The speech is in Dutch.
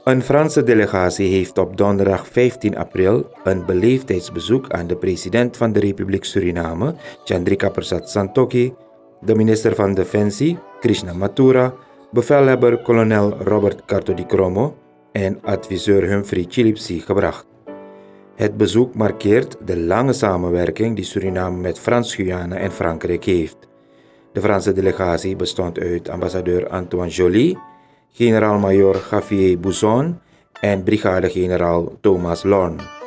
Een Franse delegatie heeft op donderdag 15 april een beleefdheidsbezoek aan de president van de Republiek Suriname, Chandrika Persat Santokhi, de minister van Defensie, Krishna Mathura, bevelhebber kolonel Robert Cartodicromo en adviseur Humphrey Chilipsi gebracht. Het bezoek markeert de lange samenwerking die Suriname met Frans-Guyana en Frankrijk heeft. De Franse delegatie bestond uit ambassadeur Antoine Joly, generaal-majoor Xavier Bouzon en brigadegeneraal Thomas Lorne.